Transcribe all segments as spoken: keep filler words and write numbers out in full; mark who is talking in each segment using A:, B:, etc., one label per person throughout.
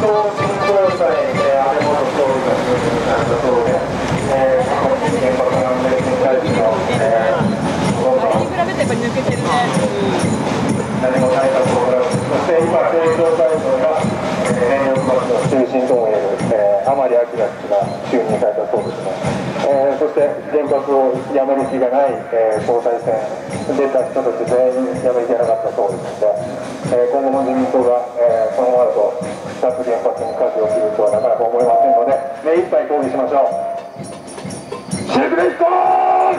A: 原発をやめる気がない、えー、総裁選出た人たち全員やめてなかったそうですので、えー、今後も自民党が、えー、このままだと脱原発に舵を切るとはなかなか思えませんので、目いっぱい抗議しましょう。シェフレストーン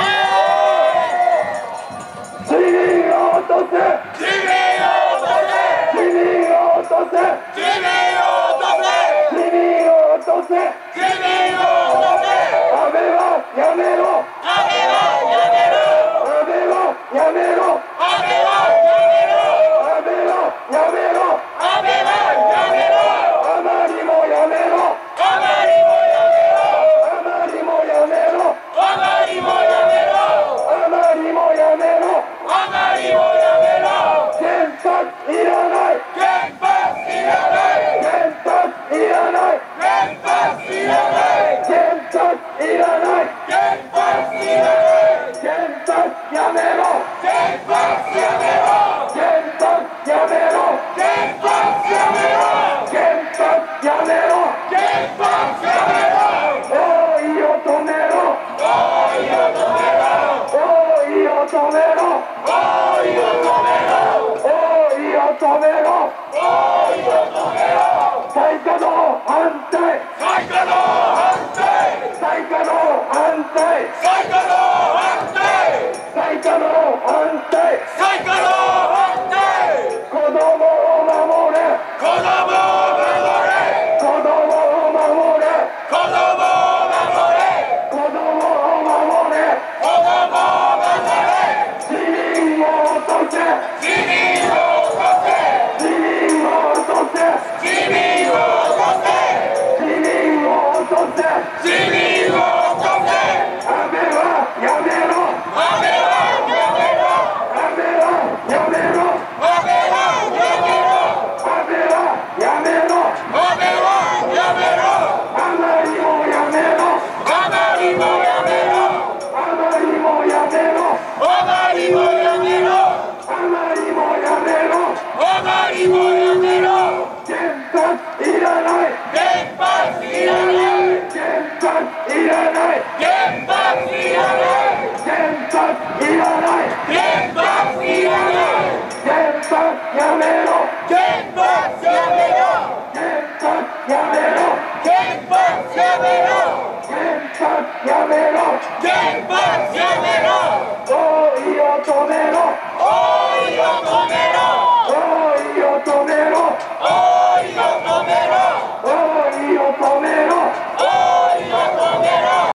A: 市民を落とせ市民を落とせ市民を落とせ市民を落とせ市民を落とせ市民を落とせ安倍はやめろ安倍はやめろ安倍はやめろ安倍はやめろ安倍はやめろ安倍はやめろあまりもやめろあまりもやめろあまりもやめろあまりもやめろあまりもやめろあまりもやめろ原発いらない原発いらない原発いらない原発いらない原発いらない原発いらない原発やめろ原発やめろ原発やめろ原発やめろ原発やめろ原発やめろおいを止めろおいを止めろおいを止めろおいを止めろおいを止めろおいを止めろ再稼働反対再稼働反対再稼働反対再稼働反対再稼働反対再稼働反対子供を守れ子供を守れ子供を守れ子供を守れ子供を守れ子供を守れ市民を落とせ市民を落とせ市民を落とせ市民を落とせ市民を落とせ市民を落とせ安倍はやめろ安倍はやめろ安倍はやめろ安倍はやめろ安倍はやめろ安倍はやめろあまりもやめろあまりもやめろあまりもやめろあまりもやめろあまりもやめろあまりもやめろ原発いらない原発いらない原発いらない原発いらない原発いらない原発いらない原発やめろ原発やめろ原発やめろ原発やめろ原発やめろ原発やめろおいを止めろおいを止めろ